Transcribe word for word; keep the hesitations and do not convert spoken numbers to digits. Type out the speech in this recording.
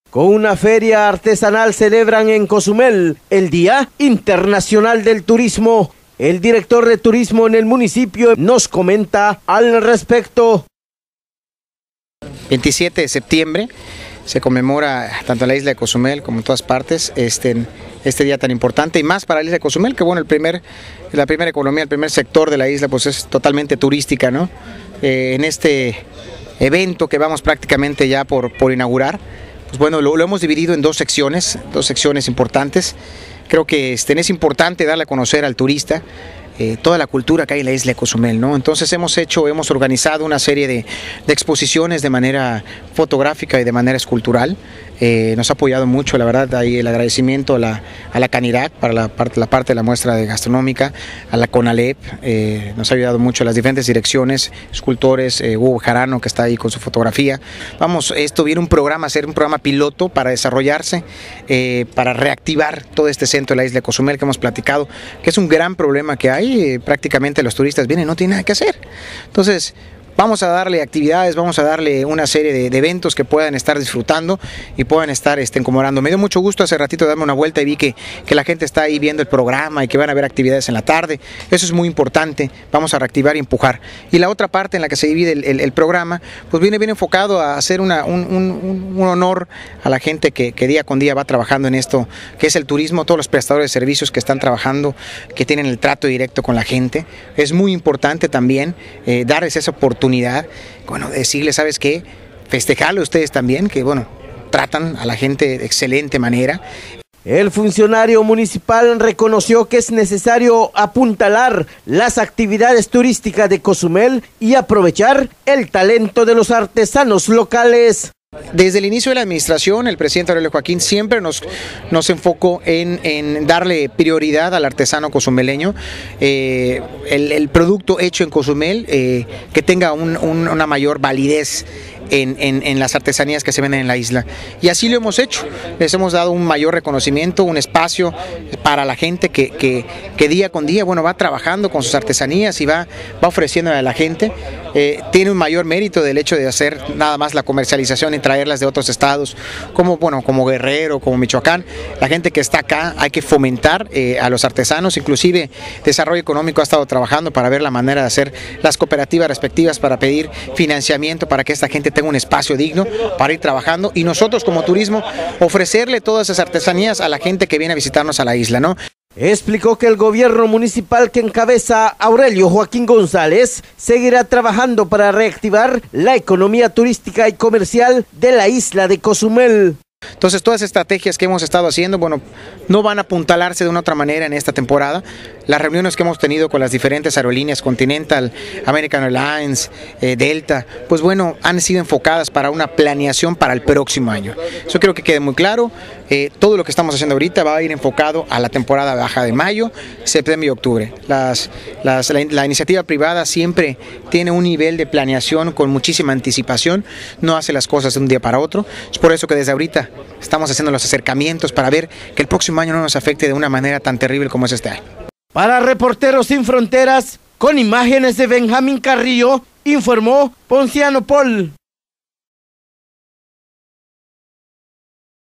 Con una feria artesanal celebran en Cozumel el Día Internacional del Turismo. El director de turismo en el municipio nos comenta al respecto. veintisiete de septiembre se conmemora tanto en la isla de Cozumel como en todas partes este, este día tan importante, y más para la isla de Cozumel, que bueno, el primer, la primera economía, el primer sector de la isla pues es totalmente turística, ¿no? Eh, en este evento que vamos prácticamente ya por, por inaugurar, pues bueno, lo, lo hemos dividido en dos secciones, dos secciones importantes. Creo que este, es importante darle a conocer al turista eh, toda la cultura que hay en la isla de Cozumel, ¿no? Entonces hemos hecho, hemos organizado una serie de, de exposiciones de manera fotográfica y de manera escultural. Eh, nos ha apoyado mucho, la verdad, ahí el agradecimiento a la, a la Canirac para la parte, la parte de la muestra de gastronómica, a la CONALEP, eh, nos ha ayudado mucho las diferentes direcciones, escultores, eh, Hugo Jarano, que está ahí con su fotografía. Vamos, esto viene un programa, a ser un programa piloto para desarrollarse, eh, para reactivar todo este centro de la isla de Cozumel que hemos platicado, que es un gran problema que hay, eh, prácticamente los turistas vienen y no tienen nada que hacer. Entonces, vamos a darle actividades, vamos a darle una serie de, de eventos que puedan estar disfrutando y puedan estar este, incomodando. Me dio mucho gusto hace ratito darme una vuelta y vi que, que la gente está ahí viendo el programa y que van a haber actividades en la tarde. Eso es muy importante, vamos a reactivar y empujar. Y la otra parte en la que se divide el, el, el programa, pues viene bien enfocado a hacer una, un, un, un honor a la gente que, que día con día va trabajando en esto, que es el turismo, todos los prestadores de servicios que están trabajando, que tienen el trato directo con la gente. Es muy importante también eh, darles esa oportunidad. Bueno, decirles, ¿sabes qué? Festejarle a ustedes también, que bueno, tratan a la gente de excelente manera. El funcionario municipal reconoció que es necesario apuntalar las actividades turísticas de Cozumel y aprovechar el talento de los artesanos locales. Desde el inicio de la administración, el presidente Aurelio Joaquín siempre nos, nos enfocó en, en darle prioridad al artesano cozumeleño, eh, el, el producto hecho en Cozumel, eh, que tenga un, un, una mayor validez En, en, en las artesanías que se venden en la isla, y así lo hemos hecho. Les hemos dado un mayor reconocimiento, un espacio para la gente que, que, que día con día bueno, va trabajando con sus artesanías y va, va ofreciendo a la gente. Eh, tiene un mayor mérito del hecho de hacer nada más la comercialización y traerlas de otros estados, como, bueno, como Guerrero, como Michoacán. La gente que está acá hay que fomentar eh, a los artesanos, inclusive Desarrollo Económico ha estado trabajando para ver la manera de hacer las cooperativas respectivas para pedir financiamiento para que esta gente tenga un espacio digno para ir trabajando, y nosotros como turismo ofrecerle todas esas artesanías a la gente que viene a visitarnos a la isla, ¿no? Explicó que el gobierno municipal que encabeza Aurelio Joaquín González seguirá trabajando para reactivar la economía turística y comercial de la isla de Cozumel. Entonces todas las estrategias que hemos estado haciendo, bueno, no van a apuntalarse de una otra manera en esta temporada. Las reuniones que hemos tenido con las diferentes aerolíneas, Continental, American Airlines, eh, Delta, pues bueno, han sido enfocadas para una planeación para el próximo año. Eso quiero que quede muy claro. Eh, todo lo que estamos haciendo ahorita va a ir enfocado a la temporada baja de mayo, septiembre y octubre. Las, las, la, la iniciativa privada siempre tiene un nivel de planeación con muchísima anticipación, no hace las cosas de un día para otro. Es por eso que desde ahorita estamos haciendo los acercamientos para ver que el próximo año no nos afecte de una manera tan terrible como es este año. Para Reporteros Sin Fronteras, con imágenes de Benjamín Carrillo, informó Ponciano Paul.